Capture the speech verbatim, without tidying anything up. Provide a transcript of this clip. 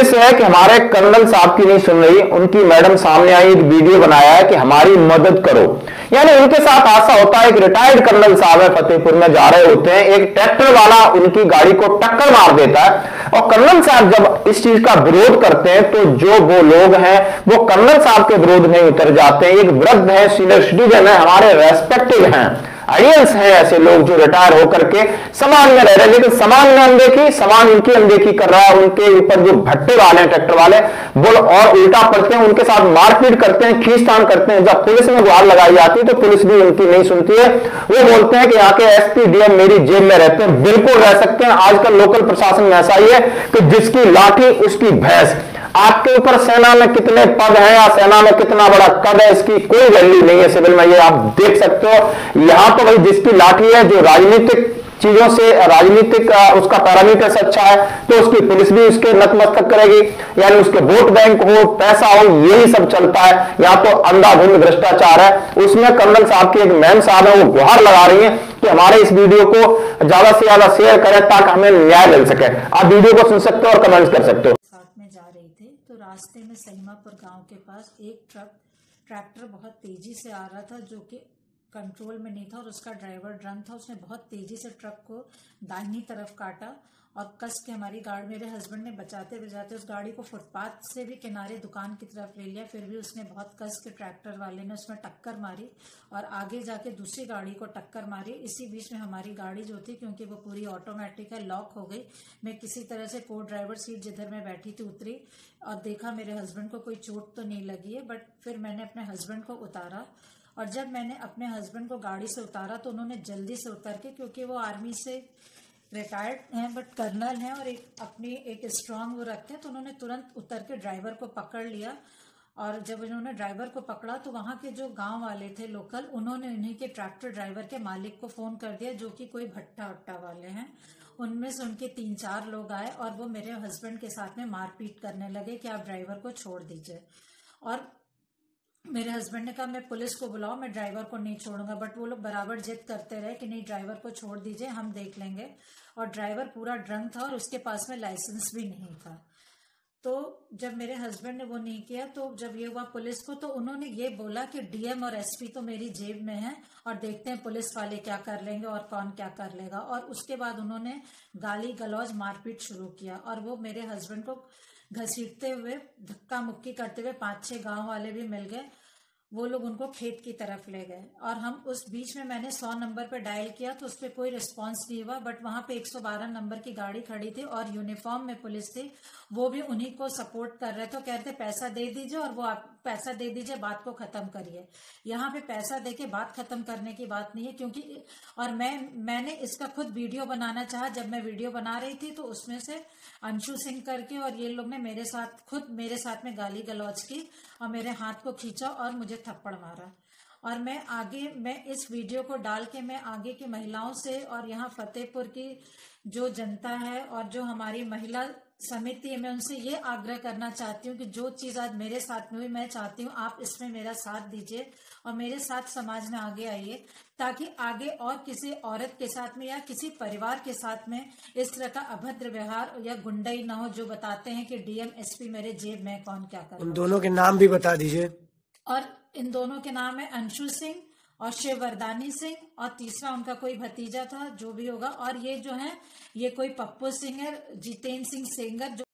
Police है कि हमारे कर्नल साहब की नहीं सुन रही, उनकी मैडम सामने आई, एक वीडियो बनाया है कि हमारी मदद करो। यानी उनके साथ हादसा होता है, एक रिटायर्ड कर्नल साहब है, फतेहपुर में जा रहे होते हैं, एक ट्रैक्टर वाला उनकी गाड़ी को टक्कर मार देता है और कर्नल साहब जब इस चीज का विरोध करते हैं तो जो वो लोग हैं वो कर्नल साहब के विरोध में उतर जाते हैं। एक वृद्ध है, सीनियर सिटीजन है, हमारे रेस्पेक्टेड हैं, आइडियल्स हैं, ऐसे लोग जो रिटायर होकर के समाज में रह रहे हैं, लेकिन समाज में अनदेखी, समाज उनकी अनदेखी कर रहा है। उनके ऊपर जो भट्टे वाले हैं, ट्रैक्टर वाले, वो और उल्टा पड़ते हैं, उनके साथ मारपीट करते हैं, खींचतान करते हैं। जब पुलिस में गुहार लगाई जाती है तो पुलिस भी उनकी नहीं सुनती है। वो बोलते हैं कि यहाँ के एसपी डीएम मेरी जेब में रहते हैं। बिल्कुल रह सकते हैं। आजकल लोकल प्रशासन में ऐसा ही है कि जिसकी लाठी उसकी भैंस। आपके ऊपर सेना में कितने पद हैं या सेना में कितना बड़ा कद है, इसकी कोई वैल्यू नहीं है सिविल में, ये आप देख सकते हो। यहां तो भाई जिसकी लाठी है, जो राजनीतिक चीजों से, राजनीतिक उसका पैरामीटर से अच्छा है, तो उसकी पुलिस भी उसके नतमस्तक करेगी। यानी उसके वोट बैंक हो, पैसा हो, यही सब चलता है। यहां तो अंधाधुंध भ्रष्टाचार है। उसमें कर्नल साहब की एक मैम साहब है, वो गुहार लगा रही है कि हमारे इस वीडियो को ज्यादा से ज्यादा शेयर करें ताकि हमें न्याय मिल सके। आप वीडियो को सुन सकते हो और कमेंट कर सकते हो। जा रही थी तो रास्ते में सईमापुर गांव के पास एक ट्रक ट्रैक्टर बहुत तेजी से आ रहा था, जो कि कंट्रोल में नहीं था और उसका ड्राइवर ड्रंक था। उसने बहुत तेजी से ट्रक को दाहिनी तरफ काटा और कस के हमारी गाड़ी, मेरे हस्बैंड ने बचाते बचाते उस गाड़ी को फुटपाथ से भी किनारे दुकान की तरफ ले लिया। फिर भी उसने बहुत कस के, ट्रैक्टर वाले ने उसमें टक्कर मारी और आगे जाके दूसरी गाड़ी को टक्कर मारी। इसी बीच में हमारी गाड़ी जो थी, क्योंकि वो पूरी ऑटोमेटिक है, लॉक हो गई। मैं किसी तरह से को ड्राइवर सीट जिधर मैं बैठी थी उतरी और देखा मेरे हस्बैंड को कोई चोट तो नहीं लगी है। बट फिर मैंने अपने हस्बैंड को उतारा और जब मैंने अपने हस्बैंड को गाड़ी से उतारा तो उन्होंने जल्दी से उतर के, क्योंकि वो आर्मी से रिटायर्ड हैं बट कर्नल हैं और एक अपनी एक स्ट्रांग वो रखते हैं, तो उन्होंने तुरंत उतर के ड्राइवर को पकड़ लिया। और जब इन्होंने ड्राइवर को पकड़ा तो वहां के जो गांव वाले थे लोकल, उन्होंने उन्हीं के ट्रैक्टर ड्राइवर के मालिक को फोन कर दिया, जो कि कोई भट्टा वट्टा वाले हैं। उनमें से उनके तीन चार लोग आए और वो मेरे हस्बैंड के साथ में मारपीट करने लगे कि आप ड्राइवर को छोड़ दीजिए। और मेरे हस्बैंड ने कहा मैं पुलिस को बुलाओ, मैं ड्राइवर को नहीं छोड़ूंगा। बट वो लोग बराबर जिद करते रहे कि नहीं, ड्राइवर को छोड़ दीजिए, हम देख लेंगे। और ड्राइवर पूरा ड्रंक था और उसके पास में लाइसेंस भी नहीं था। तो जब मेरे हस्बैंड ने वो नहीं किया, तो जब ये हुआ पुलिस को, तो उन्होंने ये बोला कि डीएम और एसपी तो मेरी जेब में है और देखते हैं पुलिस वाले क्या कर लेंगे और कौन क्या कर लेगा। और उसके बाद उन्होंने गाली गलौज मारपीट शुरू किया और वो मेरे हस्बैंड को घसीटते हुए, धक्का मुक्की करते हुए पांच छह गांव वाले भी मिल गए। वो लोग उनको खेत की तरफ ले गए और हम उस बीच में, मैंने सौ नंबर पे डायल किया तो उस पर कोई रिस्पांस नहीं हुआ। बट वहां पे एक सौ बारह नंबर की गाड़ी खड़ी थी और यूनिफॉर्म में पुलिस थी, वो भी उन्हीं को सपोर्ट कर रहे थे। तो कहते पैसा दे दीजिए और वो आप पैसा दे दीजिए, बात को खत्म करिए। यहाँ पे पैसा देके बात खत्म करने की बात नहीं है, क्योंकि और मैं मैंने इसका खुद वीडियो बनाना चाहा। जब मैं वीडियो बना रही थी तो उसमें से अंशु सिंह करके और ये लोग ने मेरे साथ खुद मेरे साथ में गाली गलौज की और मेरे हाथ को खींचा और मुझे थप्पड़ मारा। और मैं आगे मैं इस वीडियो को डाल के मैं आगे की महिलाओं से और यहाँ फतेहपुर की जो जनता है और जो हमारी महिला समिति है, मैं उनसे ये आग्रह करना चाहती हूँ कि जो चीज आज मेरे साथ में हुई, मैं चाहती हूँ आप इसमें मेरा साथ दीजिए और मेरे साथ समाज में आगे आइए, ताकि आगे और किसी औरत के साथ में या किसी परिवार के साथ में इस तरह का अभद्र व्यवहार या गुंडाई ना हो, जो बताते हैं कि डीएम एसपी मेरे जेब में कौन क्या कर। उन दोनों के नाम भी बता दीजिए। और इन दोनों के नाम है अंशु सिंह और शिववरदानी सिंह, और तीसरा उनका कोई भतीजा था, जो भी होगा। और ये जो है, ये कोई पप्पू सिंह है, जितेंद्र सिंह सेंगर, जो